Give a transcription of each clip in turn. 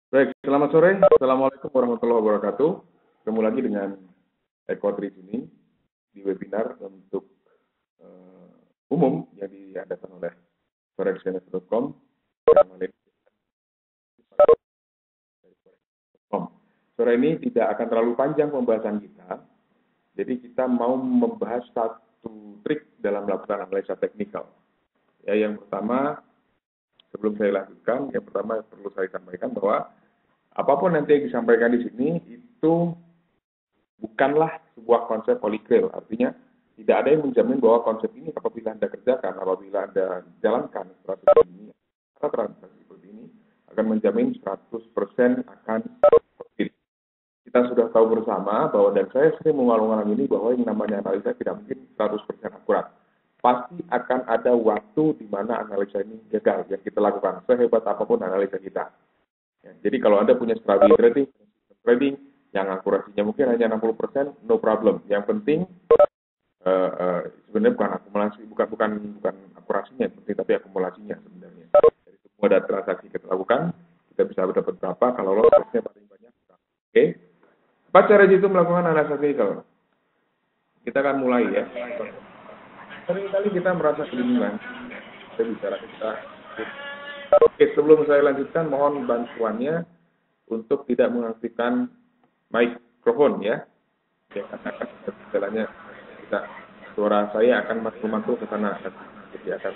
Baik, selamat sore. Assalamualaikum warahmatullahi wabarakatuh. Ketemu lagi dengan Eko Tri sini di webinar untuk umum yang diadakan oleh forexfinance.com. Sore ini tidak akan terlalu panjang pembahasan kita, jadi kita mau membahas satu trik dalam melakukan analisa teknikal. Ya, yang pertama, sebelum saya lanjutkan, yang pertama perlu saya sampaikan bahwa apapun nanti yang disampaikan di sini itu bukanlah sebuah konsep holy grail. Artinya tidak ada yang menjamin bahwa konsep ini apabila Anda kerjakan, apabila Anda jalankan strategi ini, transaksi seperti ini akan menjamin 100% akan profit. Kita sudah tahu bersama bahwa, dan saya sering mengulang-ulang ini, bahwa yang namanya analisa tidak mungkin 100% akurat. Pasti akan ada waktu di mana analisa ini gagal yang kita lakukan, sehebat apapun analisa kita. Ya, jadi kalau Anda punya strategi trading yang akurasinya mungkin hanya 60%, no problem. Yang penting sebenarnya bukan akumulasi, bukan akurasinya yang penting, tapi akumulasinya sebenarnya. Dari semua data transaksi kita lakukan, kita bisa dapat berapa kalau lossnya paling banyak. Oke. Apa cara itu melakukan analisa teknikal? Kita akan mulai ya. Seringkali kita merasa kebingungan. Kita bicara kita. Oke, sebelum saya lanjutkan, mohon bantuannya untuk tidak mengaktifkan mikrofon ya. Ya, karena jalannya kita suara saya akan mantul ke sana. Jadi akan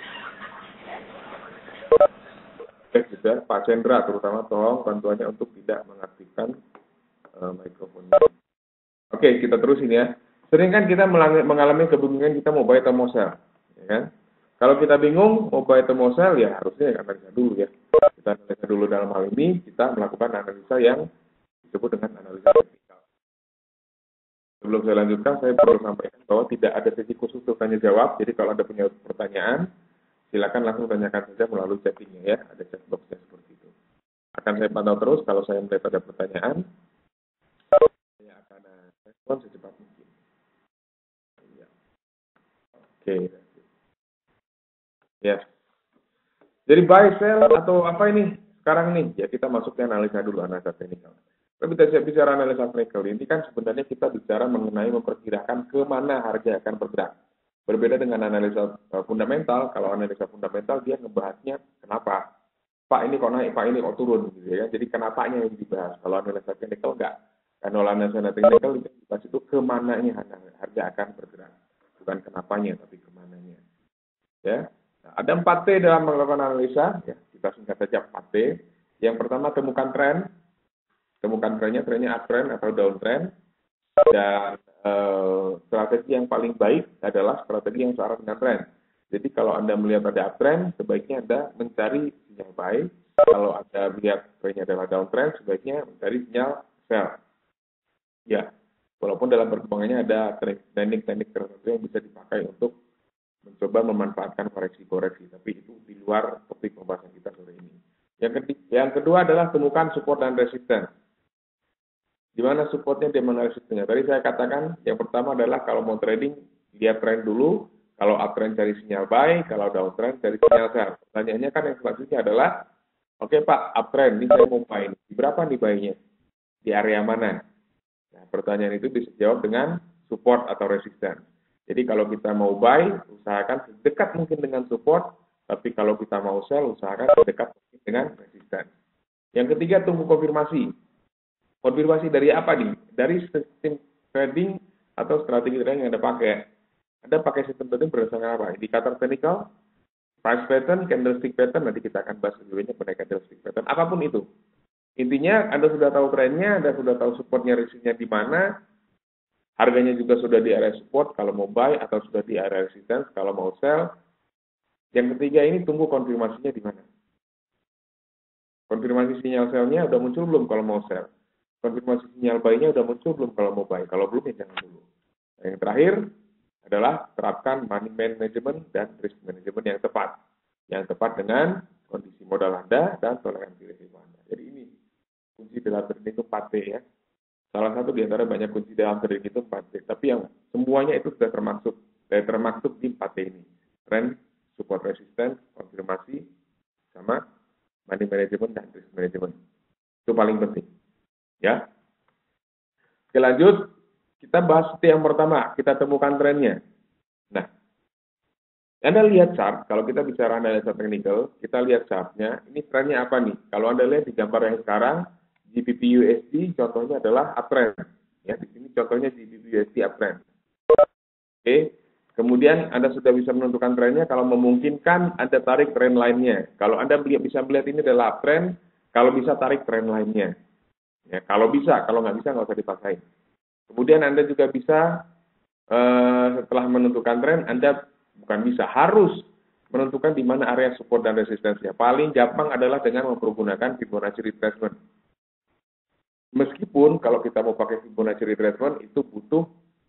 juga Pak Chandra terutama tolong bantuannya untuk tidak mengaktifkan mikrofon. Oke, kita terusin ya. Sering kan kita mengalami kebingungan kita mau buy atau mau sell, ya kan? Kalau kita bingung mau buy atau mau sell, ya harusnya analisa dulu ya. Kita analisa dulu dalam hal ini, kita melakukan analisa yang disebut dengan analisa teknikal. Sebelum saya lanjutkan, saya perlu sampaikan bahwa tidak ada sesi khusus untuk tanya jawab. Jadi kalau Anda punya pertanyaan, silakan langsung tanyakan saja melalui chattingnya ya. Ada chat boxnya seperti itu. Akan saya pantau terus kalau saya melihat ada pertanyaan, saya akan respon secepat mungkin. Ya. Oke. Ya. Jadi buy, sell, atau apa ini? Sekarang nih, ya kita masuknya analisa dulu, analisa teknikal. Tapi kita bicara analisa teknikal, ini kan sebenarnya kita bicara mengenai memperkirakan kemana harga akan bergerak. Berbeda dengan analisa fundamental, kalau analisa fundamental dia ngebahasnya kenapa. Pak ini kok naik, Pak ini kok turun, gitu ya. Jadi kenapanya yang dibahas. Kalau analisa teknikal enggak. Kalau analisa teknikal itu dibahas itu kemananya harga akan bergerak. Bukan kenapanya, tapi kemananya. Ya. Nah, ada 4T dalam melakukan analisa, ya, kita singkat saja 4T. Yang pertama, temukan tren. Temukan trennya uptrend atau downtrend. Dan strategi yang paling baik adalah strategi yang searah dengan tren. Jadi kalau Anda melihat ada uptrend, sebaiknya Anda mencari sinyal buy. Kalau Anda melihat trennya adalah downtrend, sebaiknya mencari sinyal sell. Ya, walaupun dalam perkembangannya ada teknik-teknik tertentu yang bisa dipakai untuk mencoba memanfaatkan koreksi-koreksi, tapi itu di luar topik pembahasan kita sore ini. Yang kedua adalah temukan support dan resistance. Di mana supportnya, di mana resistennya. Tadi saya katakan yang pertama adalah kalau mau trading, lihat tren dulu. Kalau uptrend cari sinyal buy, kalau downtrend cari sinyal sell. Pertanyaannya kan yang selanjutnya adalah, oke Pak, uptrend, ini saya mau buy. Di berapa nih buy-nya? Di area mana? Nah, pertanyaan itu bisa dijawab dengan support atau resistance. Jadi kalau kita mau buy, usahakan sedekat mungkin dengan support, tapi kalau kita mau sell, usahakan sedekat mungkin dengan resistance. Yang ketiga, tunggu konfirmasi. Konfirmasi dari apa nih? Dari sistem trading atau strategi trading yang Anda pakai. Anda pakai sistem trading berdasarkan apa? Indikator teknikal, price pattern, candlestick pattern, nanti kita akan bahas lebih banyak mengenai candlestick pattern. Apapun itu. Intinya Anda sudah tahu trennya, Anda sudah tahu supportnya, resistnya di mana, harganya juga sudah di area support kalau mau buy, atau sudah di area resistance kalau mau sell. Yang ketiga ini tunggu konfirmasinya di mana. Konfirmasi sinyal sell-nya udah muncul belum kalau mau sell. Konfirmasi sinyal buy-nya udah muncul belum kalau mau buy. Kalau belum ya jangan dulu. Nah, yang terakhir adalah terapkan money management dan risk management yang tepat. Yang tepat dengan kondisi modal Anda dan toleransi risiko Anda. Jadi ini kunci dalam trading itu 4T ya. Salah satu di antara banyak kunci dalam trading itu 4T. Tapi yang semuanya itu sudah termaksud di 4T ini. Trend, support resistance, konfirmasi, sama money management dan risk management. Itu paling penting. Ya. Oke, lanjut. Kita bahas yang pertama, kita temukan trennya. Nah, Anda lihat chart, kalau kita bicara analisa teknikal, kita lihat chartnya, ini trennya apa nih? Kalau Anda lihat di gambar yang sekarang, GBP USD contohnya adalah uptrend. Ya, di sini contohnya GBP USD uptrend. Oke, kemudian Anda sudah bisa menentukan trennya, kalau memungkinkan Anda tarik tren lainnya. Kalau Anda bisa melihat ini adalah uptrend, kalau bisa tarik tren lainnya. Ya, kalau bisa, kalau nggak bisa nggak usah dipakai. Kemudian Anda juga bisa setelah menentukan tren, Anda bukan bisa, harus menentukan di mana area support dan resistensinya. Paling gampang adalah dengan mempergunakan Fibonacci retracement. Meskipun kalau kita mau pakai Fibonacci retracement itu butuh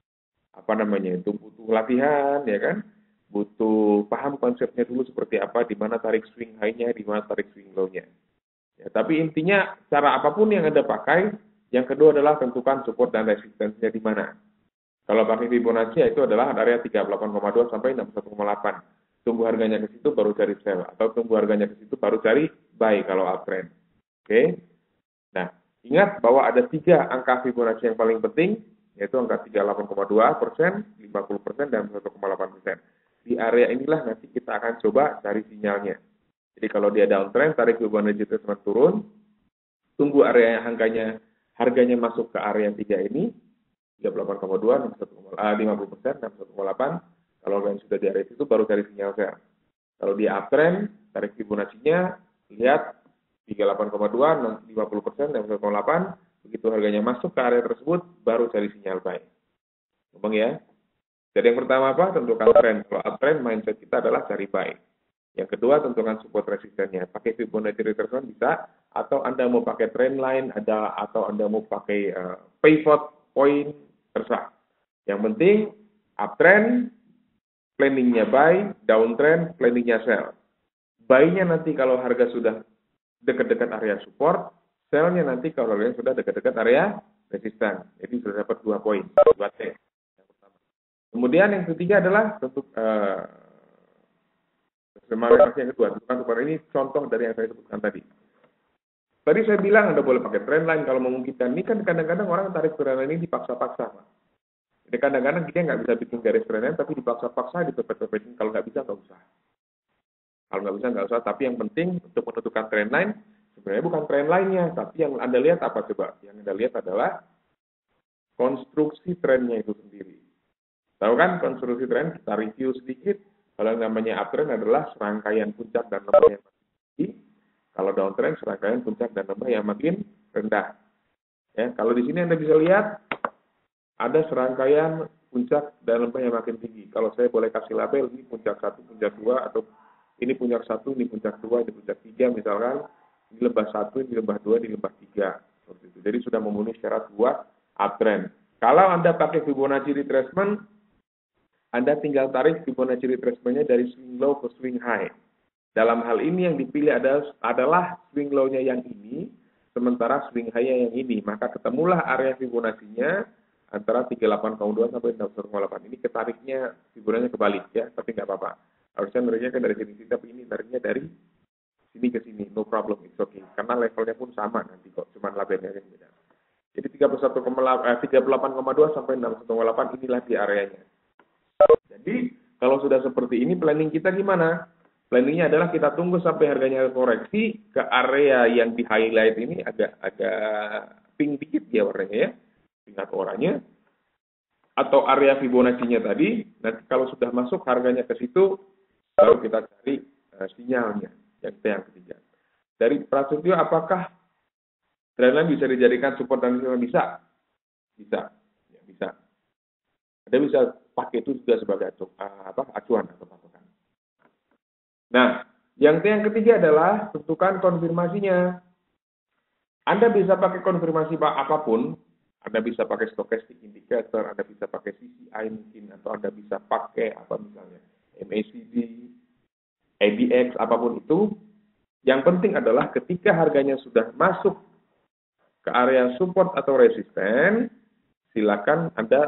itu butuh latihan, ya kan? Butuh paham konsepnya dulu seperti apa, di mana tarik swing high-nya, di mana tarik swing low-nya. Ya, tapi intinya cara apapun yang Anda pakai, yang kedua adalah tentukan support dan resistensinya di mana. Kalau pakai Fibonacci itu adalah area 38,2 sampai 61,8. Tunggu harganya ke situ baru cari sell, atau tunggu harganya ke situ baru cari buy kalau uptrend. Oke. Nah, ingat bahwa ada 3 angka Fibonacci yang paling penting, yaitu angka 38,2%, 50%, dan 1,8%. Di area inilah nanti kita akan coba cari sinyalnya. Jadi kalau dia downtrend, tarik Fibonacci retracement turun, tunggu area yang harganya masuk ke area 3 ini, 38,2, 50%, 61,8. Kalau yang sudah di area itu baru cari sinyal sell. Kalau dia uptrend, tarik Fibonacci-nya, lihat 38,2, 50%, 61,8. Begitu harganya masuk ke area tersebut, baru cari sinyal buy. Ngomong ya. Jadi yang pertama apa? Tentukan trend. Kalau uptrend, mindset kita adalah cari buy. Yang kedua, tentukan support resistennya. Pakai Fibonacci retracement bisa, atau Anda mau pakai trend line, atau Anda mau pakai pivot point, terserah. Yang penting, uptrend, planningnya buy, downtrend, planningnya sell. Buy-nya nanti kalau harga sudah dekat-dekat area support, sell-nya nanti kalau harganya sudah dekat-dekat area resisten. Jadi sudah dapat 2 poin, 2 T. Kemudian yang ketiga adalah untuk yang kedua, tentukan support. Ini contoh dari yang saya sebutkan tadi. Tadi saya bilang Anda boleh pakai trend line kalau memungkinkan. Ini kan kadang-kadang orang tarik trend line ini dipaksa-paksa, Pak. Jadi kadang-kadang dia nggak bisa bikin garis trend line, tapi dipaksa-paksa, dipepet-pepetin. Kalau nggak bisa, nggak usah. Kalau nggak bisa, nggak usah. Tapi yang penting untuk menentukan trend line, sebenarnya bukan trend line-nya, tapi yang Anda lihat apa coba? Yang Anda lihat adalah konstruksi trennya itu sendiri. Tahu kan konstruksi tren? Kita review sedikit. Kalau yang namanya uptrend adalah serangkaian puncak dan lembah yang makin tinggi. Kalau downtrend serangkaian puncak dan lembah yang makin rendah. Ya, kalau di sini Anda bisa lihat ada serangkaian puncak dan lembah yang makin tinggi. Kalau saya boleh kasih label, ini puncak 1, puncak 2, atau ini puncak 1, ini puncak 2, ini puncak 3, misalkan ini lembah 1, ini lembah 2, ini lembah 3. Seperti itu. Jadi sudah memenuhi syarat buat uptrend. Kalau Anda pakai Fibonacci retracement, Anda tinggal tarik Fibonacci retracement-nya dari swing low ke swing high. Dalam hal ini yang dipilih adalah swing low-nya yang ini, sementara swing high-nya yang ini. Maka ketemulah area Fibonacci-nya antara 38,2 sampai 61,8. Ini ketariknya Fibonacci kebalik ya, tapi nggak apa-apa. Harusnya nariknya kan dari sini, tapi ini nariknya dari sini ke sini. No problem, it's okay. Karena levelnya pun sama nanti kok, cuma labelnya yang beda. Jadi 38,2 sampai 61,8 inilah di areanya. Jadi kalau sudah seperti ini, planning kita gimana? Planningnya adalah kita tunggu sampai harganya koreksi ke area yang di highlight ini agak pink dikit ya warnanya ya, pink atau oranye, atau area Fibonacci-nya tadi. Nanti kalau sudah masuk harganya ke situ, baru kita cari sinyalnya yang ketiga. Dari Prasetyo, apakah trendline bisa dijadikan support dan bisa? Bisa, ya, bisa. Anda bisa pakai itu juga sebagai acuan atau patokan. Nah, yang ketiga adalah tentukan konfirmasinya. Anda bisa pakai konfirmasi apapun. Anda bisa pakai stochastic indicator, Anda bisa pakai CCI mungkin, atau Anda bisa pakai apa misalnya MACD, ADX, apapun itu. Yang penting adalah ketika harganya sudah masuk ke area support atau resisten, silakan Anda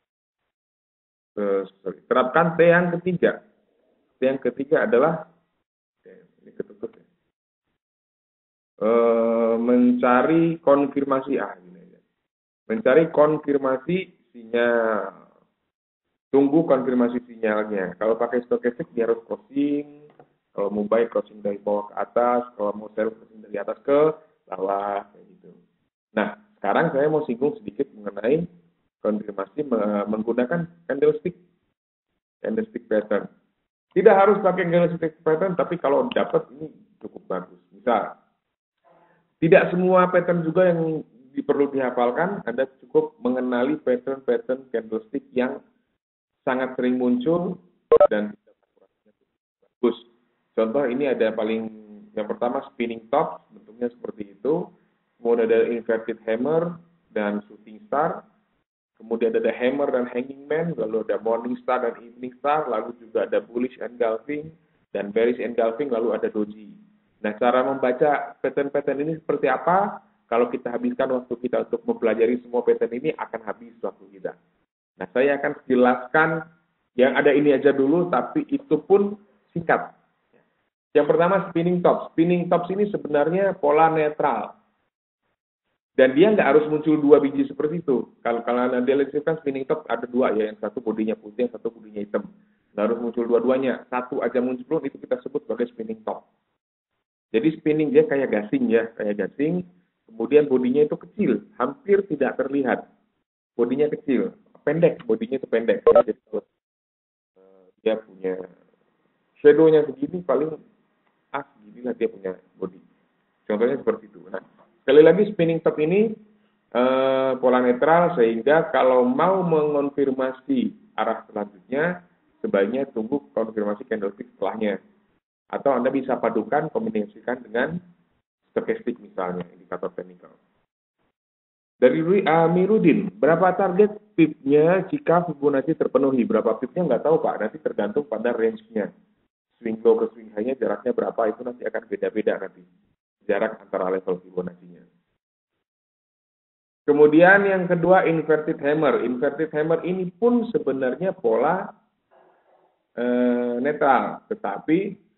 terapkan T yang ketiga. T yang ketiga adalah ini ketutup ya. mencari konfirmasi gini aja. Mencari konfirmasi sinyal. Tunggu konfirmasi sinyalnya. Kalau pakai stokastik dia harus crossing. Kalau mau buy crossing dari bawah ke atas, kalau mau sell crossing dari atas ke bawah kayak gitu. Nah, sekarang saya mau singgung sedikit mengenai konfirmasi menggunakan candlestick pattern. Tidak harus pakai candlestick pattern, tapi kalau dapat ini cukup bagus. Misal, tidak semua pattern juga yang perlu dihafalkan. Anda cukup mengenali pattern-pattern candlestick yang sangat sering muncul dan bagus. Contoh ini ada yang pertama spinning top, bentuknya seperti itu. Kemudian ada inverted hammer dan shooting star. Kemudian ada hammer dan hanging man, lalu ada morning star dan evening star, lalu juga ada bullish engulfing dan bearish engulfing, lalu ada doji. Nah, cara membaca pattern-pattern ini seperti apa? Kalau kita habiskan waktu kita untuk mempelajari semua pattern ini, akan habis waktu kita. Nah, saya akan jelaskan yang ada ini aja dulu, tapi itu pun singkat. Yang pertama spinning top. Spinning tops ini sebenarnya pola netral. Dan dia nggak harus muncul 2 biji seperti itu. Kalau Anda lihat kan spinning top ada 2 ya, yang satu bodinya putih, yang satu bodinya hitam. Nggak harus muncul dua-duanya. Satu aja muncul itu kita sebut sebagai spinning top. Jadi spinning dia kayak gasing ya, kayak gasing. Kemudian bodinya itu kecil, hampir tidak terlihat. Bodinya kecil, pendek, bodinya itu pendek. Jadi dia punya shadow-nya segini, paling seginilah dia punya body. Contohnya seperti itu. Nah, sekali lagi spinning top ini pola netral, sehingga kalau mau mengonfirmasi arah selanjutnya, sebaiknya tunggu konfirmasi candlestick setelahnya. Atau Anda bisa padukan, kombinasikan dengan stokastik misalnya, indikator technical. Dari Amirudin, berapa target pip-nya jika Fibonacci terpenuhi? Berapa pip-nya nggak tahu Pak, nanti tergantung pada range-nya. Swing low ke swing high-nya jaraknya berapa, itu nanti akan beda-beda nanti. Jarak antara level Fibonacci-nya. Kemudian yang kedua inverted hammer. Inverted hammer ini pun sebenarnya pola netral, tetapi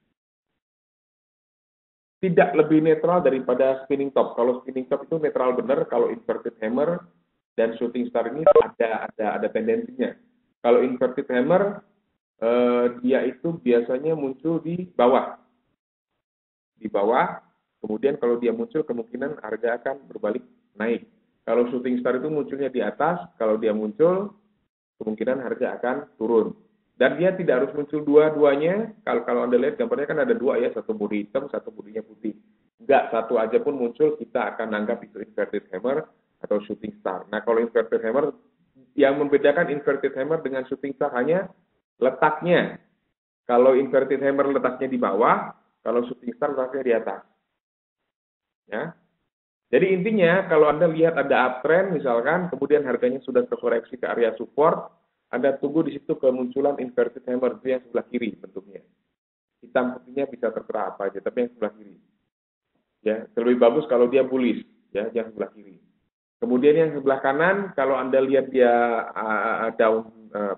tidak lebih netral daripada spinning top. Kalau spinning top itu netral benar, kalau inverted hammer dan shooting star ini ada tendensinya. Kalau inverted hammer dia itu biasanya muncul di bawah. Di bawah, kemudian kalau dia muncul kemungkinan harga akan berbalik naik. Kalau shooting star itu munculnya di atas, kalau dia muncul kemungkinan harga akan turun. Dan dia tidak harus muncul dua-duanya. Kalau Anda lihat gambarnya kan ada 2 ya, satu bodi hitam, satu bodinya putih. Enggak, satu aja pun muncul, kita akan anggap itu inverted hammer atau shooting star. Nah, kalau inverted hammer, yang membedakan inverted hammer dengan shooting star hanya letaknya. Kalau inverted hammer letaknya di bawah, kalau shooting star letaknya di atas. Ya. Jadi intinya, kalau Anda lihat ada uptrend misalkan, kemudian harganya sudah terkoreksi ke area support, Anda tunggu di situ kemunculan inverted hammer, itu yang sebelah kiri bentuknya. Hitam putihnya bisa tertera apa aja, tapi yang sebelah kiri. Ya, lebih bagus kalau dia bullish, ya, yang sebelah kiri. Kemudian yang sebelah kanan, kalau Anda lihat dia down,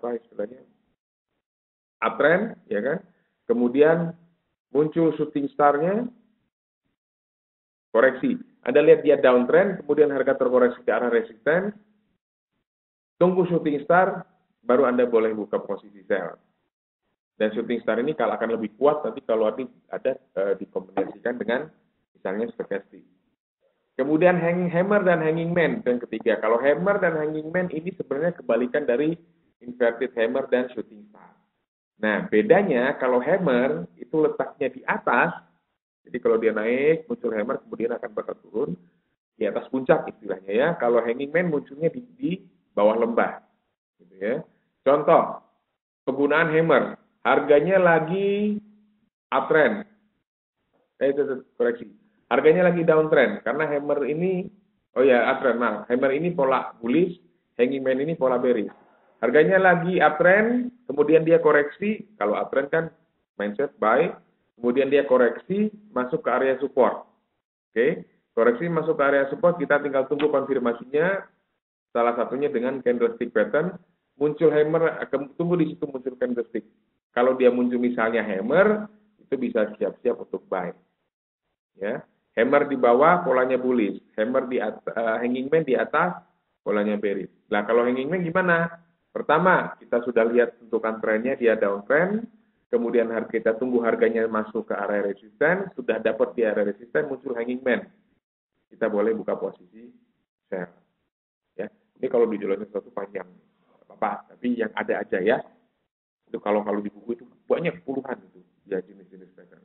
uptrend, ya kan? Kemudian muncul shooting star-nya, koreksi. Anda lihat dia downtrend, kemudian harga terkoreksi ke arah resistance, tunggu shooting star, baru Anda boleh buka posisi sell. Dan shooting star ini kalau akan lebih kuat nanti kalau ada dikombinasikan dengan misalnya stokastik. Kemudian hanging hammer dan hanging man yang ketiga. Kalau hammer dan hanging man ini sebenarnya kebalikan dari inverted hammer dan shooting star. Nah, bedanya kalau hammer itu letaknya di atas, jadi kalau dia naik muncul hammer kemudian akan bakal turun di atas puncak istilahnya ya. Kalau hanging man munculnya di bawah lembah, gitu ya. Contoh, penggunaan hammer, harganya lagi uptrend. Koreksi. Harganya lagi downtrend karena hammer ini uptrend. Nah, hammer ini pola bullish, hanging man ini pola bearish. Harganya lagi uptrend, kemudian dia koreksi, kalau uptrend kan mindset buy, kemudian dia koreksi masuk ke area support. Oke, koreksi masuk ke area support, kita tinggal tunggu konfirmasinya. Salah satunya dengan candlestick pattern. Muncul hammer, tunggu di situ muncul candlestick. Kalau dia muncul misalnya hammer, itu bisa siap-siap untuk buy. Ya. Hammer di bawah, polanya bullish. Hammer di atas, hanging man di atas, polanya bearish. Nah, kalau hanging man gimana? Pertama, kita sudah lihat tentukan trennya, dia downtrend. Kemudian kita tunggu harganya masuk ke area resisten. Sudah dapat di area resisten, muncul hanging man. Kita boleh buka posisi sell. Ya, ini kalau di jalan sesuatu panjang apa, tapi yang ada aja ya. Itu kalau di buku itu banyak puluhan itu ya jenis-jenis pattern.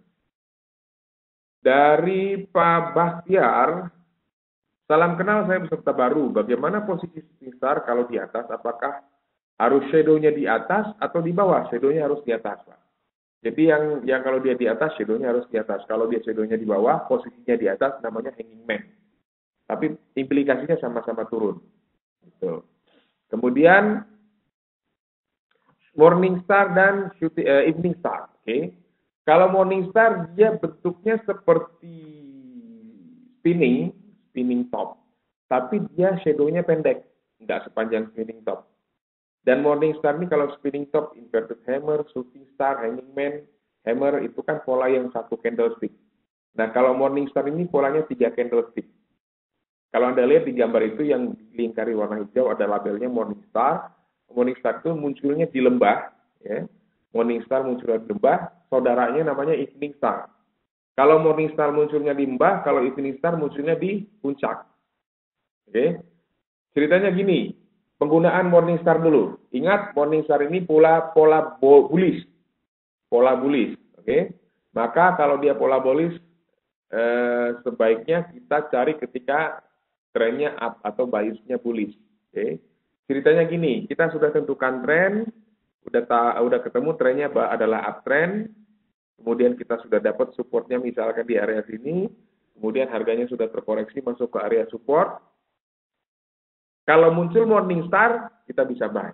Dari Pak Bahtiar, salam kenal, saya peserta baru. Bagaimana posisi star kalau di atas? Apakah harus shadow-nya di atas atau di bawah? Shadow-nya harus di atas, Pak. Jadi yang kalau dia di atas, shadow-nya harus di atas. Kalau dia shadow-nya di bawah, posisinya di atas, namanya hanging man. Tapi implikasinya sama-sama turun. Gitu. Kemudian morning star dan evening star. Oke. Kalau morning star dia bentuknya seperti spinning top, tapi dia shadow-nya pendek, nggak sepanjang spinning top. Dan morning star ini kalau spinning top, inverted hammer, shooting star, hanging man, hammer itu kan pola yang satu candlestick. Nah kalau morning star ini polanya 3 candlestick. Kalau Anda lihat di gambar itu yang dilingkari warna hijau ada labelnya morning star. Morning star itu munculnya di lembah, ya. Morning star munculnya di lembah, saudaranya namanya evening star. Kalau morning star munculnya di lembah, kalau evening star munculnya di puncak. Oke. Ceritanya gini, penggunaan morning star dulu. Ingat morning star ini pola bullish. Pola bullish, oke. Maka kalau dia pola bullish sebaiknya kita cari ketika trennya up atau biasnya bullish. Oke. Ceritanya gini, kita sudah tentukan tren, udah ketemu trennya adalah uptrend, kemudian kita sudah dapat supportnya misalkan di area sini, kemudian harganya sudah terkoreksi masuk ke area support. Kalau muncul morning star, kita bisa buy.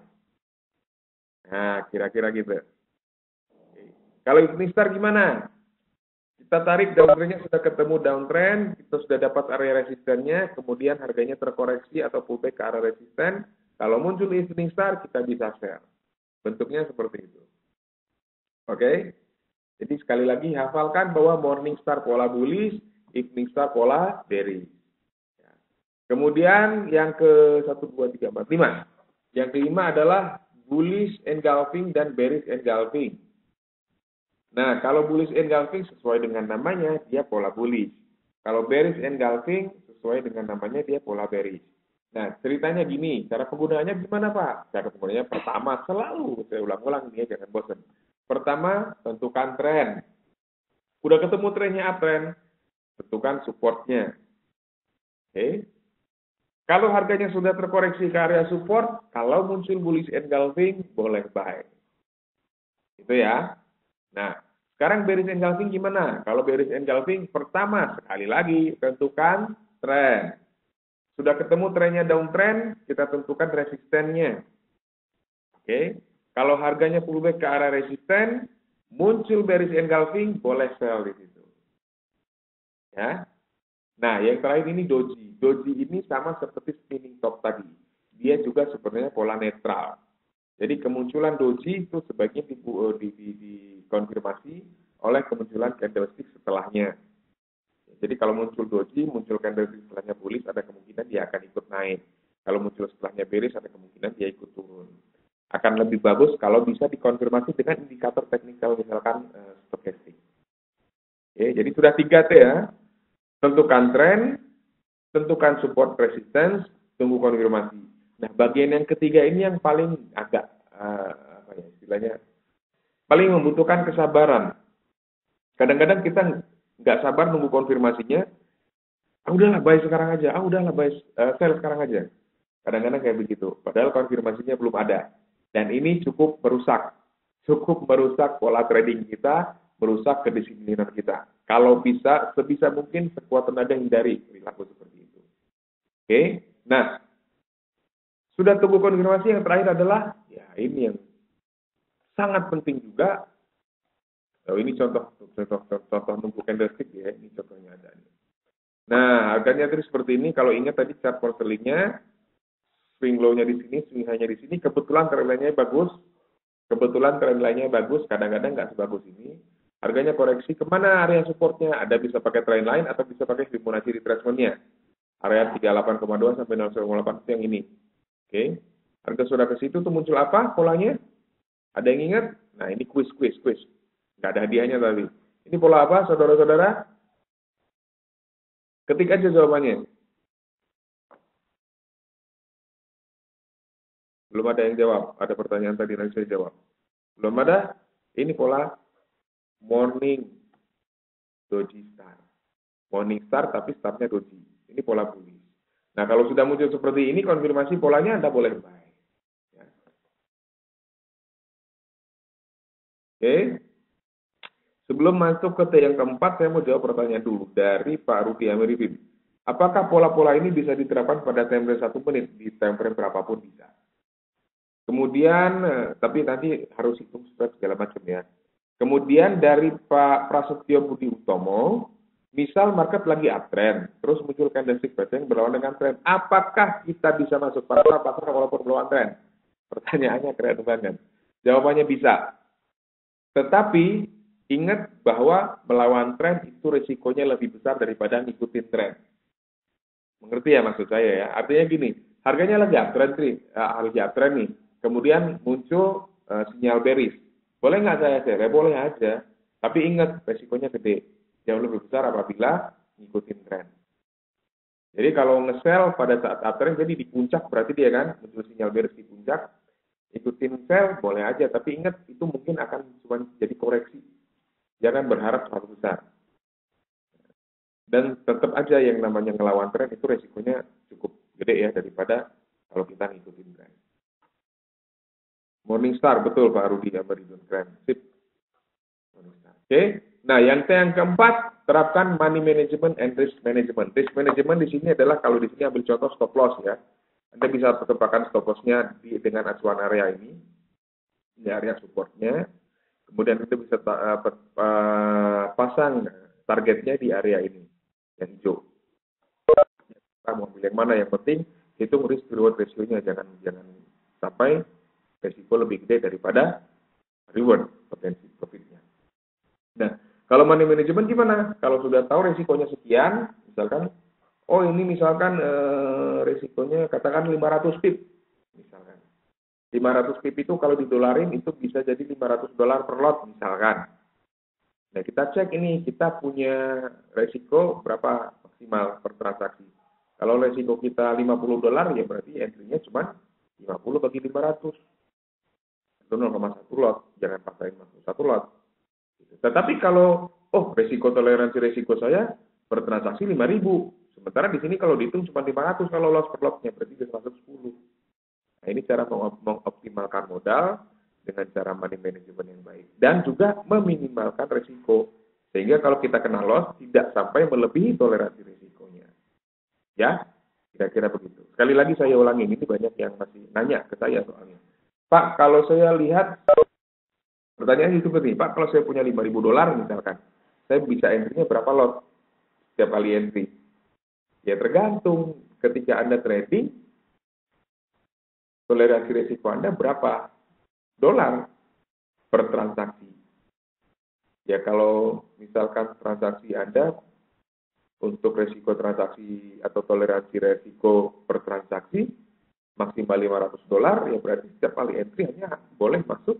Nah, kira-kira gitu. Kalau evening star gimana? Kita tarik downtrendnya sudah ketemu downtrend, kita sudah dapat area resistennya, kemudian harganya terkoreksi atau pullback ke area resisten. Kalau muncul evening star, kita bisa sell. Bentuknya seperti itu. Oke? Jadi sekali lagi hafalkan bahwa morning star pola bullish, evening star pola bearish. Kemudian yang ke 1, 2, 3, 4, 5. Yang kelima adalah bullish engulfing dan bearish engulfing. Nah, kalau bullish engulfing sesuai dengan namanya, dia pola bullish. Kalau bearish engulfing sesuai dengan namanya, dia pola bearish. Nah, ceritanya gini, cara penggunaannya gimana Pak? Cara penggunaannya pertama, selalu saya ulang-ulang ini ya, jangan bosan. Pertama, tentukan tren. Udah ketemu trennya uptrend, tentukan supportnya. Oke. Kalau harganya sudah terkoreksi ke area support, kalau muncul bullish engulfing, boleh buy. Itu ya. Nah, sekarang bearish engulfing gimana? Kalau bearish engulfing, pertama, sekali lagi, tentukan tren. Sudah ketemu trennya downtrend, kita tentukan resistennya. Oke. Kalau harganya pullback ke area resisten, muncul bearish engulfing, boleh sell di situ. Ya. Nah, yang terakhir ini doji. Doji ini sama seperti spinning top tadi. Dia juga sebenarnya pola netral. Jadi kemunculan doji itu sebaiknya dikonfirmasi oleh kemunculan candlestick setelahnya. Jadi kalau muncul doji, muncul candlestick setelahnya bullish, ada kemungkinan dia akan ikut naik. Kalau muncul setelahnya bearish, ada kemungkinan dia ikut turun. Akan lebih bagus kalau bisa dikonfirmasi dengan indikator teknikal, misalkan stochastic. Oke, jadi sudah 3T ya. Tentukan tren, tentukan support resistance, tunggu konfirmasi. Nah, bagian yang ketiga ini yang paling agak istilahnya paling membutuhkan kesabaran. Kadang-kadang kita nggak sabar nunggu konfirmasinya. Udahlah buy sekarang aja. Udahlah buy sell sekarang aja. Kadang-kadang kayak begitu. Padahal konfirmasinya belum ada. Dan ini cukup merusak pola trading kita, merusak kedisiplinan kita. Kalau bisa, sebisa mungkin sekuat tenaga hindari perilaku seperti itu. Oke, nah sudah tunggu konfirmasi, yang terakhir adalah ya ini yang sangat penting juga. Ini contoh nunggu candlestick ya, ini contohnya ada. Nah, harganya terus seperti ini. Kalau ingat tadi chart porcelainnya, swing low-nya di sini, swing high-nya di sini. Kebetulan trend line-nya bagus. Kadang-kadang nggak sebagus ini. Harganya koreksi kemana area supportnya? Ada bisa pakai trend line atau bisa pakai Fibonacci retracement-nya. Area 38,2 sampai 0,8 itu yang ini. Oke. Harga sudah ke situ tuh muncul apa polanya? Ada yang ingat? Nah, ini quiz. Nggak ada hadiahnya tadi. Ini pola apa, saudara-saudara? Ketik aja jawabannya. Belum ada yang jawab. Ada pertanyaan tadi yang saya jawab. Belum ada? Ini pola morning doji star. Morning star tapi startnya doji. Ini pola bullish. Nah, kalau sudah muncul seperti ini, konfirmasi polanya Anda boleh buy. Ya. Oke. Sebelum masuk ke T yang keempat, saya mau jawab pertanyaan dulu dari Pak Rudi Amerifin. Apakah pola-pola ini bisa diterapkan pada time frame 1 menit? Di time frame berapapun bisa. Kemudian, tapi nanti harus hitung spread segala macam ya. Kemudian dari Pak Prasetyo Budi Utomo, misal market lagi uptrend, terus muncul candlestick pattern berlawan dengan trend. Apakah kita bisa masuk pasar walaupun berlawan trend? Pertanyaannya keren banget. Jawabannya bisa. Tetapi ingat bahwa melawan tren itu risikonya lebih besar daripada ngikutin tren. Mengerti ya maksud saya ya? Artinya gini, harganya lagi uptrend nih. Kemudian muncul sinyal bearish. Boleh nggak saya share? Boleh aja. Tapi ingat, risikonya gede. Jauh lebih besar apabila ngikutin tren. Jadi kalau nge-sell pada saat uptrend, jadi di puncak berarti dia kan muncul sinyal bearish di puncak. Ikutin sell boleh aja, tapi ingat itu mungkin akan cuma jadi koreksi. Jangan berharap terlalu besar. Dan tetap aja yang namanya ngelawan tren itu resikonya cukup gede ya daripada kalau kita ngikutin tren. Morningstar, betul Pak Rudi Ameridun, keren. Sip. Morningstar. Oke. Nah, yang keempat, terapkan money management and risk management. Risk management di sini adalah kalau di sini ambil contoh stop loss ya. Anda bisa tetapkan stop loss-nya dengan acuan area ini. Ini area supportnya. Kemudian kita bisa pasang targetnya di area ini, yang hijau. Kita mau ambil yang mana, yang penting hitung risk reward ratio-nya, jangan sampai resiko lebih gede daripada reward potensi profitnya. Nah, kalau money management gimana? Kalau sudah tahu resikonya sekian, misalkan, misalkan resikonya katakan 500 pip, misalkan. 500 pip itu kalau didolarin itu bisa jadi $500 per lot misalkan. Nah, kita cek ini, kita punya resiko berapa maksimal per transaksi. Kalau resiko kita $50 ya berarti entry-nya cuma 50 bagi 500. Itu 0,1 lot, jangan paksain masuk 1 lot. Tetapi kalau resiko toleransi resiko saya per transaksi 5.000. Sementara di sini kalau dihitung cuma 500 kalau loss per lotnya berarti bisa masuk 10. Nah, ini cara mengoptimalkan modal dengan cara money management yang baik. Dan juga meminimalkan risiko. Sehingga kalau kita kena loss, tidak sampai melebihi toleransi risikonya. Ya, kira-kira begitu. Sekali lagi saya ulangi, ini banyak yang masih nanya ke saya soalnya. Pak, kalau saya lihat, pertanyaannya itu seperti, Pak, kalau saya punya $5.000 misalkan, saya bisa entry-nya berapa lot setiap kali entry? Ya tergantung. Ketika Anda trading, toleransi risiko Anda berapa dolar per transaksi. Ya kalau misalkan transaksi Anda untuk risiko transaksi atau toleransi risiko per transaksi maksimal $500, ya berarti setiap kali entry hanya boleh masuk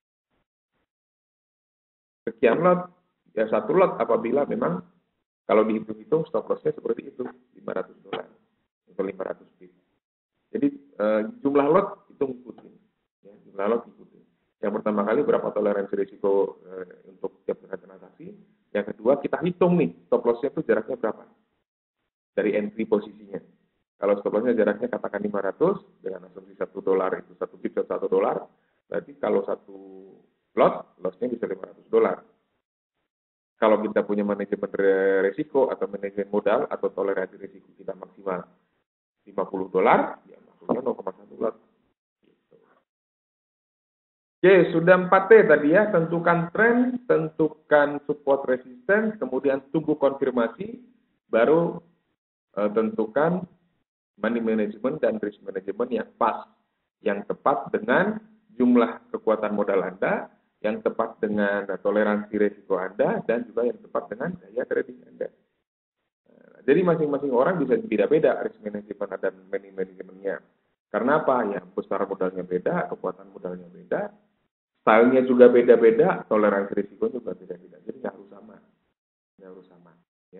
sekian lot, ya 1 lot apabila memang kalau dihitung-hitung stop loss-nya seperti itu, $500 atau 500 pip. Jadi jumlah lot itu ngikutin. Ya, jumlah lot ngikutin. Yang pertama kali berapa toleransi risiko untuk setiap transaksi. Yang kedua kita hitung nih stop loss-nya itu jaraknya berapa dari entry posisinya. Kalau stop loss-nya jaraknya katakan 500 dengan asumsi $1 itu 1 pip $1. Berarti kalau 1 lot loss-nya bisa $500. Kalau kita punya manajemen risiko atau manajemen modal atau toleransi risiko kita maksimal $50, ya maksudnya 0,1 lot. Gitu. Oke, sudah 4T tadi ya, tentukan tren, tentukan support resistance, kemudian tunggu konfirmasi, baru tentukan money management dan risk management yang pas, yang tepat dengan jumlah kekuatan modal Anda, yang tepat dengan toleransi risiko Anda, dan juga yang tepat dengan gaya trading Anda. Jadi masing-masing orang bisa beda-beda risk management dan money managementnya. Karena apa? Ya, besar modalnya beda, kekuatan modalnya beda, stylenya juga beda-beda, toleransi risiko juga beda-beda. Jadi nggak harus sama. Nggak harus sama. Ya.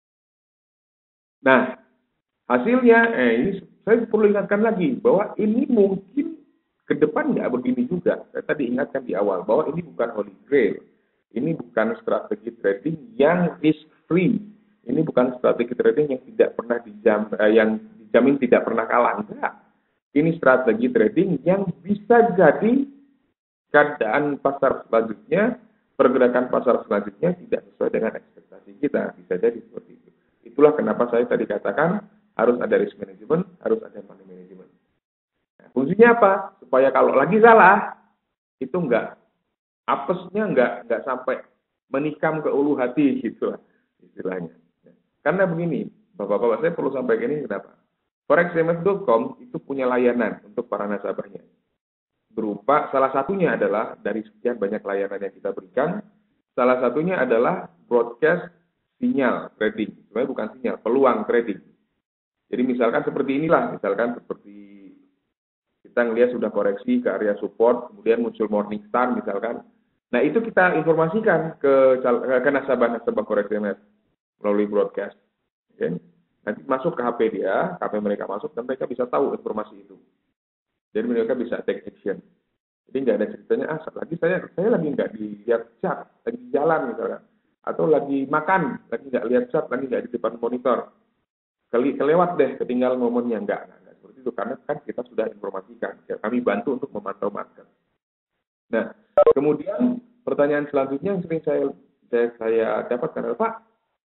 Nah, hasilnya, ini saya perlu ingatkan lagi, bahwa ini mungkin ke depan nggak begini juga. Saya tadi ingatkan di awal, bahwa ini bukan holy grail. Ini bukan strategi trading yang risk free. Ini bukan strategi trading yang tidak pernah yang dijamin tidak pernah kalah. Enggak. Ini strategi trading yang bisa jadi keadaan pasar selanjutnya, pergerakan pasar selanjutnya tidak sesuai dengan ekspektasi kita. Bisa jadi seperti itu. Itulah kenapa saya tadi katakan harus ada risk management, harus ada money management. Nah, fungsinya apa? Supaya kalau lagi salah, itu enggak apesnya enggak sampai menikam ke ulu hati gitu lah istilahnya. Karena begini, Bapak-bapak, saya perlu sampaikan ini kenapa? Forexmf.com itu punya layanan untuk para nasabahnya. Berupa salah satunya adalah dari sekian banyak layanan yang kita berikan, salah satunya adalah broadcast sinyal trading. Sebenarnya bukan sinyal, peluang trading. Jadi misalkan seperti inilah, misalkan seperti kita ngelihat sudah koreksi ke area support, kemudian muncul morning star misalkan. Nah itu kita informasikan ke nasabah-nasabah Forexmf melalui broadcast. Okay? Nanti masuk ke HP dia, HP mereka masuk, dan mereka bisa tahu informasi itu. Jadi mereka bisa take action. Jadi nggak ada ceritanya, lagi saya lagi nggak dilihat chat, lagi jalan misalkan. Atau lagi makan, lagi nggak lihat chat, lagi nggak di depan monitor. Kelewat deh, ketinggalan momennya. Nggak seperti itu. Karena kan kita sudah informasikan. Ya, kami bantu untuk memantau market. Nah, kemudian pertanyaan selanjutnya yang sering saya dapatkan adalah, Pak,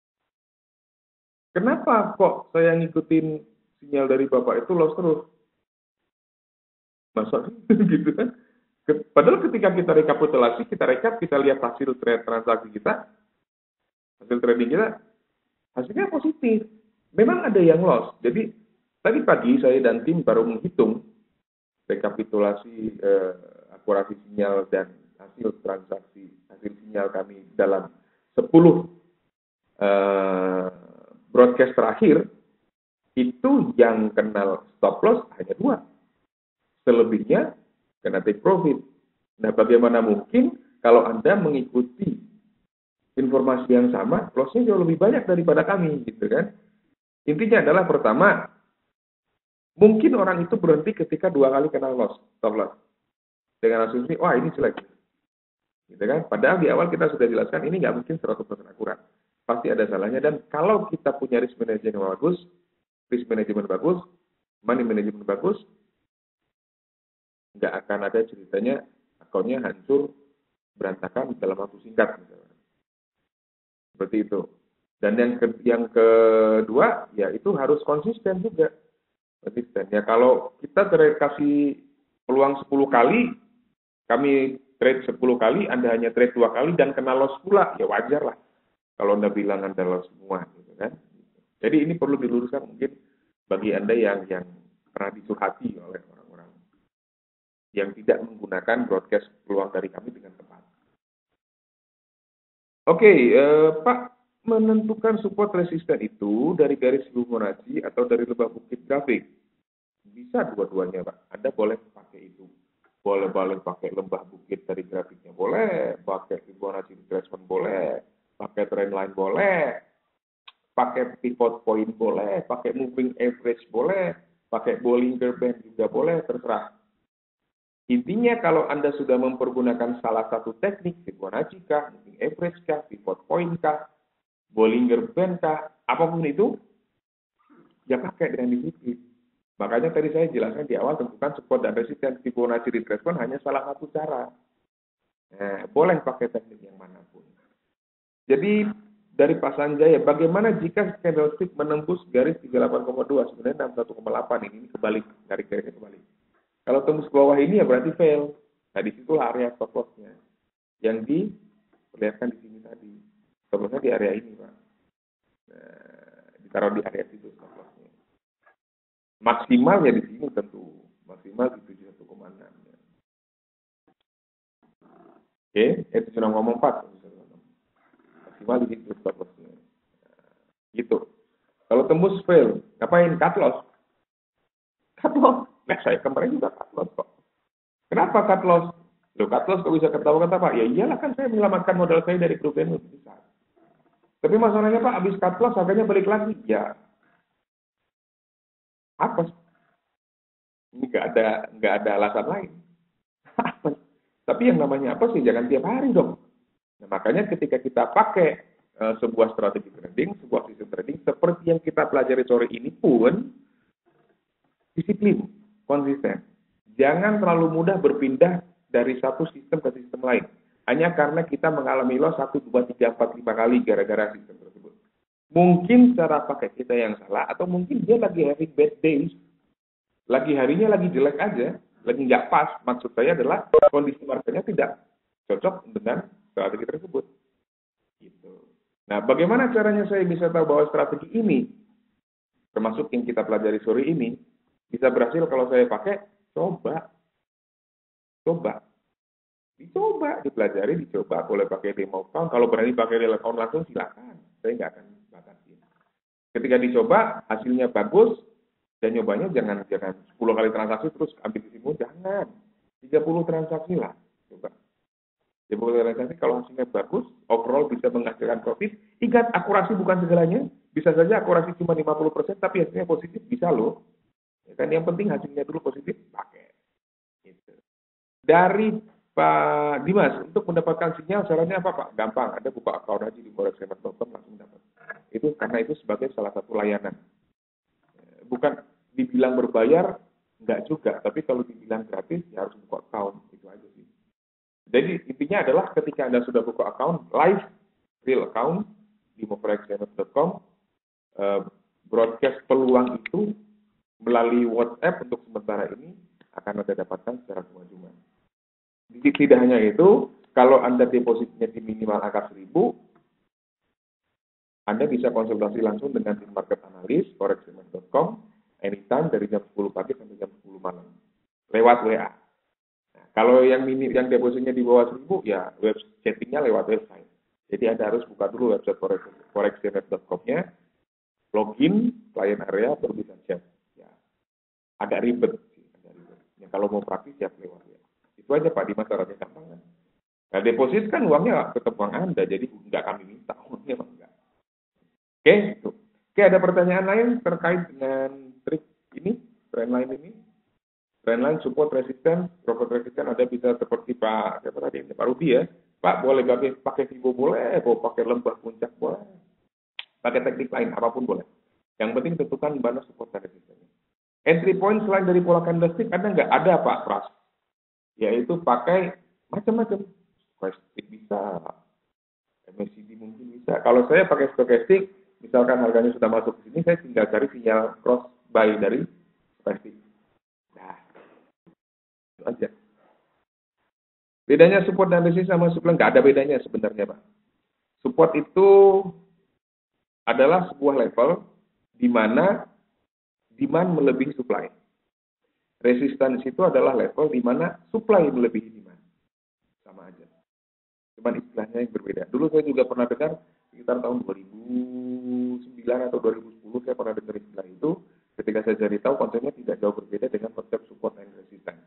kenapa kok saya ngikutin sinyal dari Bapak itu loss terus? Masa gitu kan? Padahal ketika kita rekapitulasi, kita lihat hasil transaksi kita, hasil trading kita, hasilnya positif. Memang ada yang loss. Jadi tadi pagi saya dan tim baru menghitung rekapitulasi akurasi sinyal dan hasil transaksi, hasil sinyal kami dalam 10 broadcast terakhir, itu yang kenal stop loss hanya 2. Selebihnya kena take profit. Nah, bagaimana mungkin kalau Anda mengikuti informasi yang sama, loss-nya jauh lebih banyak daripada kami, gitu kan? Intinya adalah pertama, mungkin orang itu berhenti ketika 2 kali kena loss, stop loss. Dengan asumsi, wah ini jelek. Gitu kan? Padahal di awal kita sudah jelaskan, ini nggak mungkin 100% akurat. Pasti ada salahnya, dan kalau kita punya risk management yang bagus, risk management bagus, money management bagus, nggak akan ada ceritanya akunnya hancur, berantakan dalam waktu singkat. Misalnya. Seperti itu. Dan yang kedua, ya itu harus konsisten juga. Konsisten. Ya kalau kita kasih peluang 10 kali, kami trade 10 kali, Anda hanya trade 2 kali dan kena loss pula, ya wajar lah. Kalau Anda bilang Anda loss semua, gitu kan. Jadi ini perlu diluruskan mungkin bagi Anda yang pernah disuhati oleh orang-orang yang tidak menggunakan broadcast peluang dari kami dengan tepat. Oke, Pak, menentukan support resisten itu dari garis Fibonacci atau dari lembah bukit grafik? Bisa dua-duanya, Pak. Anda boleh pakai itu. Boleh pakai lembah bukit dari grafiknya boleh, pakai Fibonacci retracement boleh, pakai trendline boleh, pakai pivot point boleh, pakai moving average boleh, pakai Bollinger Band juga boleh, terserah. Intinya kalau Anda sudah mempergunakan salah satu teknik, Fibonacci kah, moving average kah, pivot point kah, Bollinger Band kah, apapun itu, ya pakai dengan disiplin. Makanya tadi saya jelaskan di awal, tentukan support dan resistance Fibonacci retracement hanya salah satu cara. Boleh pakai teknik yang manapun. Jadi dari Pak Sanjaya, bagaimana jika candlestick menembus garis 38,2, sebenarnya 61,8 ini kebalik, garis-garisnya kebalik. Kalau tembus bawah ini ya berarti fail. Nah disitulah area stop loss-nya yang diperlihatkan di sini tadi. Stop loss-nya di area ini, Pak. Nah, ditaruh di area situ stop loss-nya. Maksimalnya di sini tentu maksimal di 71,6. Oke, itu sudah ngomong 4. Maksimal di situ stop lossnya. Gitu. Kalau tembus fail, ngapain? Cut loss. Cut loss. Nah, saya kemarin juga cut loss kok. Kenapa cut loss? Loh, cut loss kok bisa ketawa-ketawa? Ya iyalah kan saya menyelamatkan modal saya dari kerugian lebih besar. Tapi masalahnya Pak, habis cut loss harganya balik lagi. Ya, apa? Ini nggak ada alasan lain. Tapi yang namanya apa sih? Jangan tiap hari dong. Nah, makanya ketika kita pakai sebuah strategi trading, sebuah sistem trading, seperti yang kita pelajari sore ini pun, disiplin, konsisten. Jangan terlalu mudah berpindah dari satu sistem ke sistem lain. Hanya karena kita mengalami loss 1, 2, 3, 4, 5 kali gara-gara sistem tersebut. Mungkin cara pakai kita yang salah, atau mungkin dia lagi having bad days, lagi harinya lagi jelek aja, lagi nggak pas. Maksud saya adalah kondisi marketnya tidak cocok dengan strategi tersebut. Gitu. Nah, bagaimana caranya saya bisa tahu bahwa strategi ini, termasuk yang kita pelajari sore ini, bisa berhasil kalau saya pakai? Coba, dicoba, dipelajari, dicoba. Boleh pakai demo account, kalau berani pakai real account langsung silakan. Saya nggak akan batasi. Ketika dicoba, hasilnya bagus, dan nyobanya jangan 10 kali transaksi terus ambil kesimpulan, jangan. 30 transaksi lah, coba. 30 transaksi kalau hasilnya bagus, overall bisa menghasilkan profit. Ingat, akurasi bukan segalanya. Bisa saja akurasi cuma 50%, tapi hasilnya positif, bisa loh. Ya kan, yang penting hasilnya dulu positif, pakai. Gitu. Dari Pak Dimas, untuk mendapatkan sinyal, syaratnya apa Pak? Gampang, Anda buka account aja di forextrader.com langsung dapat. Itu karena itu sebagai salah satu layanan. Bukan dibilang berbayar, enggak juga. Tapi kalau dibilang gratis, ya harus buka account. Itu aja sih. Jadi intinya adalah ketika Anda sudah buka account, live, real account, di forextrader.com, broadcast peluang itu melalui WhatsApp untuk sementara ini akan Anda dapatkan secara cuma-cuma. Tidak hanya itu, kalau Anda depositnya di minimal angka 1000, Anda bisa konsultasi langsung dengan tim market analis forextrader.com anytime dari jam 10 pagi sampai jam 10 malam lewat WA. Nah, kalau yang depositnya di bawah 1000, ya web chattingnya lewat website. Jadi Anda harus buka dulu website forextrader.com-nya, login, client area, baru bisa chat. Ya, agak ribet sih, Ya, kalau mau praktis ya lewat ya. Itu aja Pak Dimas, syaratnya gampang kan. Nah, deposit kan uangnya tetap uang Anda, jadi nggak kami minta uangnya, enggak. Oke, itu. Oke, ada pertanyaan lain terkait dengan trik ini, trendline ini? Trendline, support, resisten, profit resisten ada bisa seperti Pak siapa tadi? Pak Rudi ya. Pak, boleh pakai Fibo boleh, boleh pakai lembah puncak boleh. Pakai teknik lain apapun boleh. Yang penting tentukan di mana support dan resistennya. Entry point selain dari pola candlestick ada nggak? Ada Pak Pras. Yaitu pakai macam-macam. Stochastic bisa, MACD mungkin bisa. Kalau saya pakai stochastic, misalkan harganya sudah masuk ke sini, saya tinggal cari sinyal cross buy dari stochastic. Nah, itu aja. Bedanya support dan resistance sama supply nggak ada bedanya sebenarnya Pak. Support itu adalah sebuah level di mana demand melebihi supply. Resistance itu adalah level di mana supply melebihi demand. Sama aja. Cuman istilahnya yang berbeda. Dulu saya juga pernah dengar sekitar tahun 2009 atau 2010 saya pernah dengar istilah itu. Ketika saya cari tahu konsepnya tidak jauh berbeda dengan konsep support and resistance.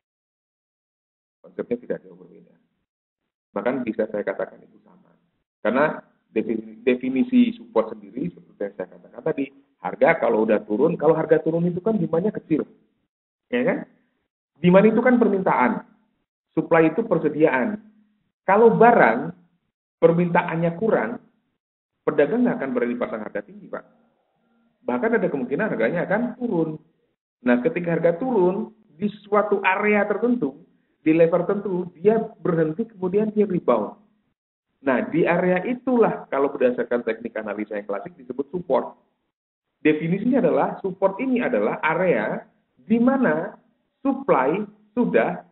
Konsepnya tidak jauh berbeda. Bahkan bisa saya katakan itu sama. Karena definisi support sendiri seperti yang saya katakan tadi, harga kalau udah turun, kalau harga turun itu kan demandnya kecil. Ya kan? Demand itu kan permintaan. Supply itu persediaan. Kalau barang permintaannya kurang, pedagang nggak akan berani pasang harga tinggi, Pak. Bahkan ada kemungkinan harganya akan turun. Nah, ketika harga turun di suatu area tertentu, di level tertentu, dia berhenti kemudian dia rebound. Nah, di area itulah kalau berdasarkan teknik analisa yang klasik disebut support. Definisinya adalah support ini adalah area di mana supply sudah,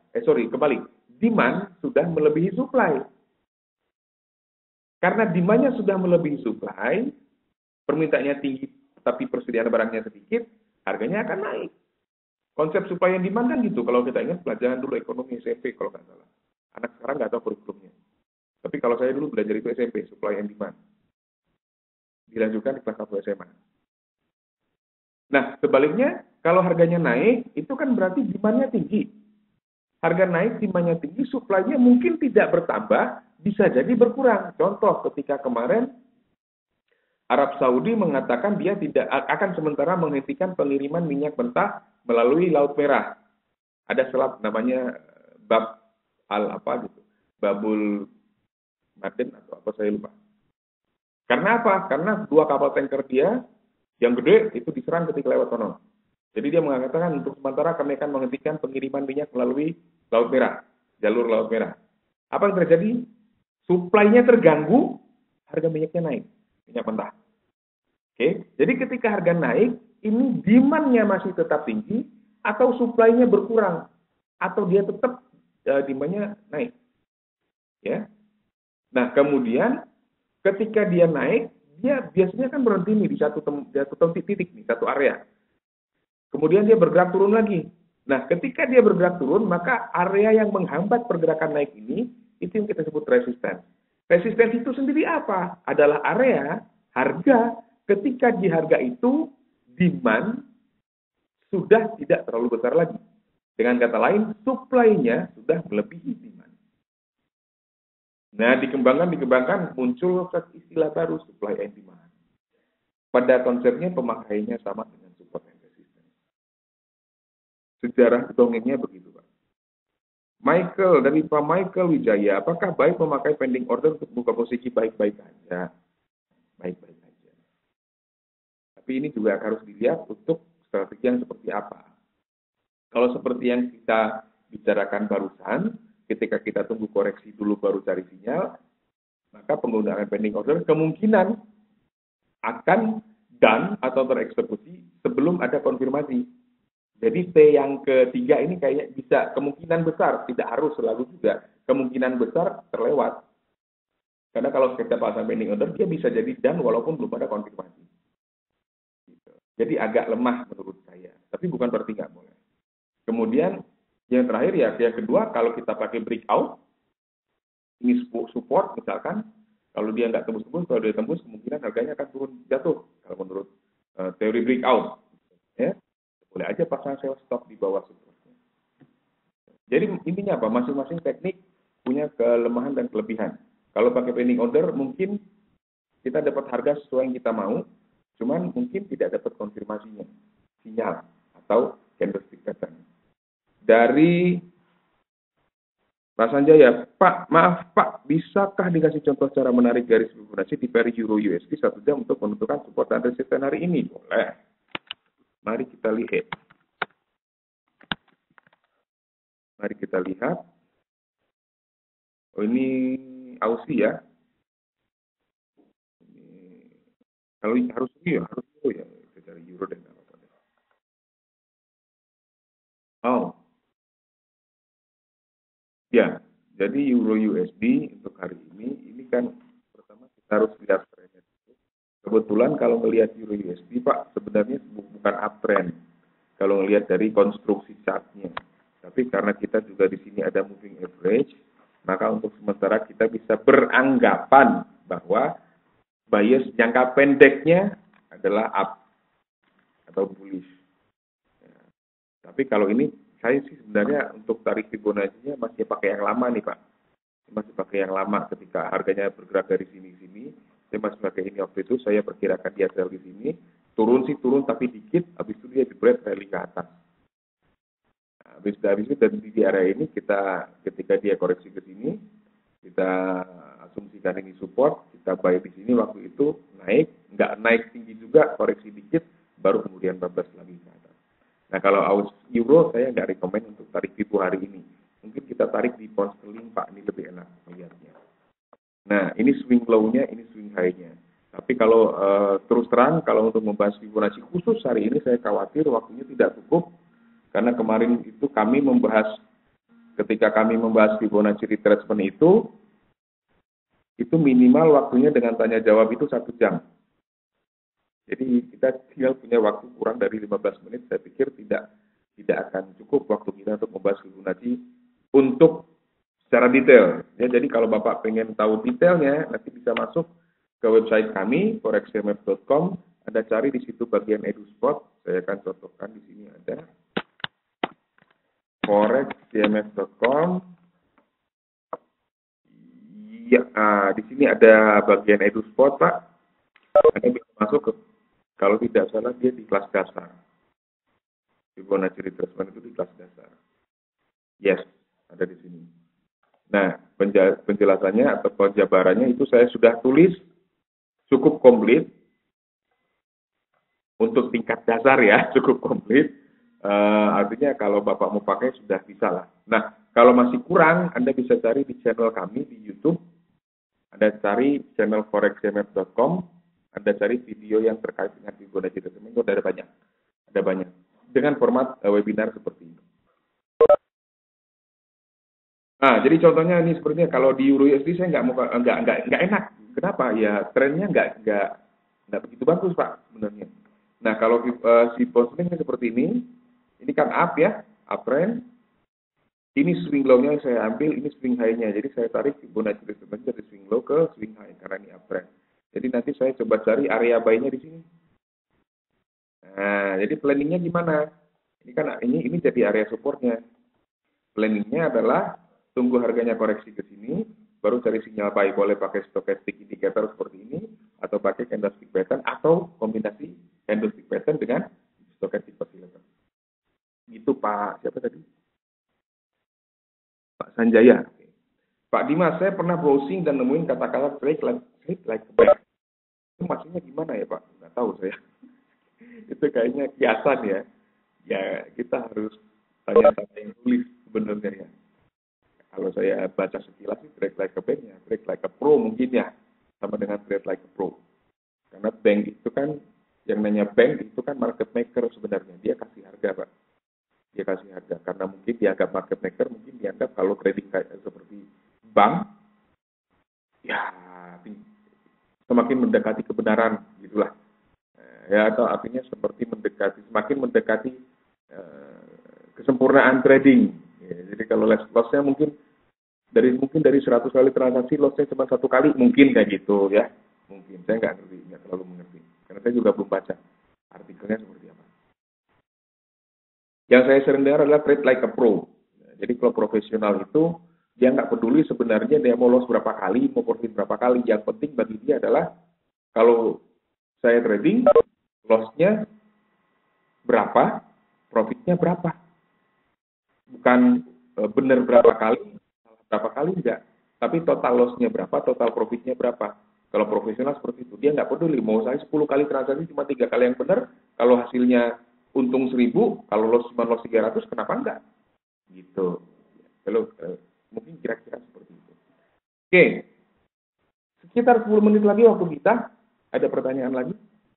demand sudah melebihi supply. Karena demandnya sudah melebihi supply, permintaannya tinggi tapi persediaan barangnya sedikit, harganya akan naik. Konsep supply and demand kan gitu. Kalau kita ingat pelajaran dulu ekonomi SMP kalau nggak salah. Anak sekarang nggak tahu kurikulumnya. Tapi kalau saya dulu belajar itu SMP, supply and demand. Dilanjutkan di kelas 1 SMA. Nah, sebaliknya, kalau harganya naik, itu kan berarti demand-nya tinggi. Harga naik, demand-nya tinggi, supply-nya mungkin tidak bertambah, bisa jadi berkurang. Contoh, ketika kemarin Arab Saudi mengatakan dia tidak akan sementara menghentikan pengiriman minyak mentah melalui Laut Merah. Ada selat namanya Bab apa gitu, Babul Maden atau apa saya lupa. Karena apa? Karena 2 kapal tanker dia yang gede itu diserang ketika lewat sono. Jadi dia mengatakan untuk sementara kami akan menghentikan pengiriman minyak melalui Laut Merah, jalur Laut Merah. Apa yang terjadi? Suplainya terganggu, harga minyaknya naik, minyak mentah. Oke, jadi ketika harga naik, ini demand-nya masih tetap tinggi atau suplainya berkurang atau dia tetap demand-nya naik. Ya. Nah, kemudian ketika dia naik, dia biasanya kan berhenti nih di satu titik nih, satu area. Kemudian dia bergerak turun lagi. Nah, ketika dia bergerak turun, maka area yang menghambat pergerakan naik ini, itu yang kita sebut resisten. Resisten itu sendiri apa? Adalah area harga ketika di harga itu demand sudah tidak terlalu besar lagi. Dengan kata lain, supply-nya sudah melebihi demand. Nah, dikembangkan, muncul istilah baru, supply and demand. Pada konsepnya pemakaiannya sama dengan support and resistance. Sejarah dongengnya begitu, Pak. Michael, dari Pak Michael Wijaya, apakah baik memakai pending order untuk buka posisi baik-baik aja? Baik-baik aja. Tapi ini juga harus dilihat untuk strategi yang seperti apa. Kalau seperti yang kita bicarakan barusan, ketika kita tunggu koreksi dulu baru cari sinyal, maka penggunaan pending order kemungkinan akan done atau tereksekusi sebelum ada konfirmasi. Jadi T yang ketiga ini kayaknya bisa kemungkinan besar, tidak harus selalu juga, kemungkinan besar terlewat. Karena kalau kita pasang pending order, dia bisa jadi done walaupun belum ada konfirmasi. Jadi agak lemah menurut saya, tapi bukan berarti nggak boleh. Kemudian yang terakhir ya, yang kedua kalau kita pakai breakout, ini support misalkan, kalau dia nggak tembus-tembus, kalau dia tembus kemungkinan harganya akan turun jatuh. Kalau menurut teori breakout, ya boleh aja pasang sell stop di bawah supportnya. Jadi intinya apa? Masing-masing teknik punya kelemahan dan kelebihan. Kalau pakai pending order mungkin kita dapat harga sesuai yang kita mau, cuman mungkin tidak dapat konfirmasinya, sinyal atau candlestick pattern. Dari Pak Sanjaya, Pak, maaf Pak, bisakah dikasih contoh cara menarik garis Fibonacci di pari Euro USD 1 jam untuk menentukan support dan resisten hari ini? Boleh. Mari kita lihat. Mari kita lihat. Oh, ini Aussie ya. Kalau harus ya, dari Euro dan apa. Oh, ya, jadi Euro USD untuk hari ini kan pertama kita harus lihat trennya. Kebetulan kalau melihat Euro USD, Pak, sebenarnya bukan uptrend. Kalau melihat dari konstruksi chartnya. Tapi karena kita juga di sini ada moving average, maka untuk sementara kita bisa beranggapan bahwa bias jangka pendeknya adalah up atau bullish. Ya. Tapi kalau ini saya sih sebenarnya untuk tarik Fibonacci-nya masih pakai yang lama nih Pak. Masih pakai yang lama ketika harganya bergerak dari sini, saya masih pakai ini waktu itu, saya perkirakan dia sell di sini, turun tapi dikit, habis itu dia jebret rally ke atas. Nah, habis itu di area ini ketika dia koreksi ke sini, kita asumsikan ini support, kita buy di sini waktu itu naik, nggak naik tinggi juga, koreksi dikit, baru kemudian bablas lagi ke atas. Nah kalau Euro saya nggak rekomend untuk tarik Fibo hari ini. Mungkin kita tarik di pound sterling Pak, ini lebih enak melihatnya. Nah ini swing low-nya, ini swing high-nya. Tapi kalau terus terang, kalau untuk membahas Fibonacci khusus hari ini saya khawatir waktunya tidak cukup. Karena kemarin itu ketika kami membahas Fibonacci retracement itu minimal waktunya dengan tanya jawab itu 1 jam. Jadi kita tinggal punya waktu kurang dari 15 menit, saya pikir tidak akan cukup waktu kita untuk membahas Fibonacci untuk secara detail. Ya, jadi kalau Bapak pengen tahu detailnya, nanti bisa masuk ke website kami, forexcmf.com. Anda cari di situ bagian EduSpot. Saya akan contohkan di sini ada forexcmf.com. Ya, di sini ada bagian EduSpot, Pak. Anda bisa masuk ke, kalau tidak salah dia di kelas dasar. Fibonacci retracement itu di kelas dasar. Yes, ada di sini. Nah, penjelasannya atau penjabarannya itu saya sudah tulis cukup komplit untuk tingkat dasar ya, cukup komplit. Artinya kalau Bapak mau pakai sudah bisa lah. Nah, kalau masih kurang, Anda bisa cari di channel kami di YouTube. Anda cari channel forexcmf.com. Anda cari video yang terkait dengan Fibonacci retracement itu ada banyak. Ada banyak. Dengan format webinar seperti ini. Nah, jadi contohnya ini sepertinya kalau di Euro USD saya nggak enak. Kenapa? Ya trennya nggak begitu bagus Pak sebenarnya. Nah kalau si positioning seperti ini kan up ya, uptrend. Ini swing low-nya saya ambil, ini swing high-nya. Jadi saya tarik Fibonacci retracement dari swing low ke swing high karena ini uptrend. Jadi nanti saya coba cari area buy-nya di sini. Nah, jadi planningnya gimana? Ini kan ini jadi area supportnya. Planningnya adalah tunggu harganya koreksi ke sini, baru cari sinyal buy. Boleh pakai stochastic indicator seperti ini, atau pakai candlestick pattern, atau kombinasi candlestick pattern dengan stochastic oscillator. Gitu Pak, siapa tadi? Pak Sanjaya. Pak Dimas, saya pernah browsing dan nemuin kata-kata trade like a bank. Itu maksudnya gimana ya Pak? Nggak tahu saya. Itu kayaknya kiasan ya. Ya kita harus tanya-tanya yang tulis sebenarnya ya. Kalau saya baca sekilas sih trade like a bank ya, trade like a pro mungkin ya, sama dengan trade like a pro. Karena bank itu kan, yang namanya bank itu kan market maker sebenarnya, dia kasih harga Pak. Dia kasih harga, karena mungkin dianggap market maker, mungkin dianggap kalau trading kayak seperti bank, ya semakin mendekati kebenaran gitulah. Ya atau artinya seperti semakin mendekati kesempurnaan trading. Ya, jadi kalau loss-nya mungkin dari 100 kali transaksi loss-nya cuma 1 kali, mungkin kayak gitu ya. Mungkin saya nggak terlalu mengerti. Karena saya juga belum baca artikelnya seperti apa. Yang saya sering dengar adalah trade like a pro. Jadi kalau profesional itu dia nggak peduli sebenarnya dia mau loss berapa kali, mau profit berapa kali. Yang penting bagi dia adalah kalau saya trading, loss-nya berapa, profitnya berapa. Bukan benar berapa kali enggak. Tapi total loss-nya berapa, total profitnya berapa. Kalau profesional seperti itu, dia nggak peduli. Mau saya 10 kali transaksi cuma 3 kali yang benar, kalau hasilnya untung 1000, kalau loss cuma loss 300, kenapa enggak? Gitu. Kalau mungkin kira-kira seperti itu. Oke, sekitar 10 menit lagi waktu kita. Ada pertanyaan lagi?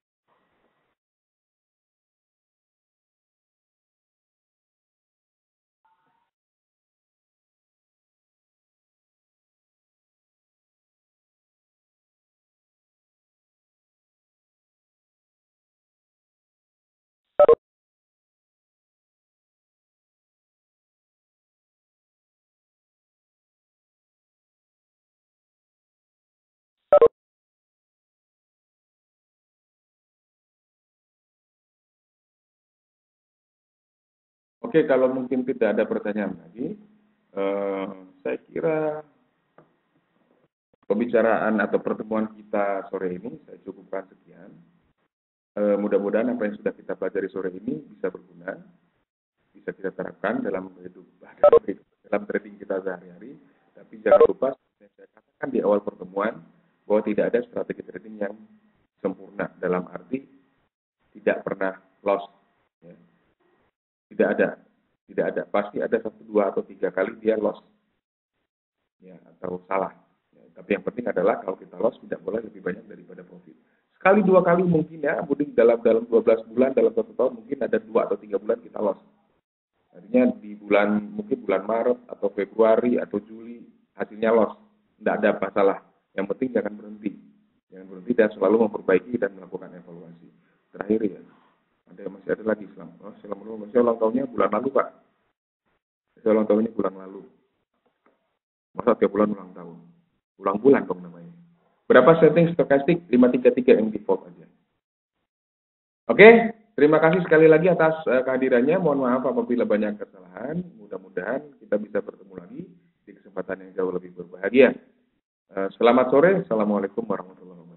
Oke, kalau mungkin tidak ada pertanyaan lagi, saya kira pembicaraan atau pertemuan kita sore ini saya cukupkan sekian. Mudah-mudahan apa yang sudah kita pelajari sore ini bisa berguna, bisa kita terapkan dalam dalam trading kita sehari-hari. Tapi jangan lupa, saya katakan di awal pertemuan, bahwa tidak ada strategi trading yang sempurna, dalam arti tidak pernah loss. Ya. Tidak ada. Pasti ada 1, 2, atau 3 kali dia loss, ya, atau salah. Ya, tapi yang penting adalah kalau kita loss tidak boleh lebih banyak daripada profit. Sekali 2 kali mungkin ya, mungkin dalam 12 bulan, dalam 1 tahun mungkin ada 2 atau 3 bulan kita loss. Artinya di mungkin bulan Maret atau Februari atau Juli hasilnya loss. Tidak ada masalah. Yang penting jangan berhenti. Jangan berhenti dan selalu memperbaiki dan melakukan evaluasi. Terakhir ya, masih ada lagi saya ulang tahunnya bulan lalu Pak. Saya ulang tahunnya bulan lalu. Masa tiap bulan ulang tahun? Ulang bulan dong namanya. Berapa setting stokastik? 533 yang default aja. Oke, terima kasih sekali lagi atas kehadirannya. Mohon maaf apabila banyak kesalahan. Mudah-mudahan kita bisa bertemu lagi di kesempatan yang jauh lebih berbahagia. Selamat sore. Assalamualaikum warahmatullahi wabarakatuh.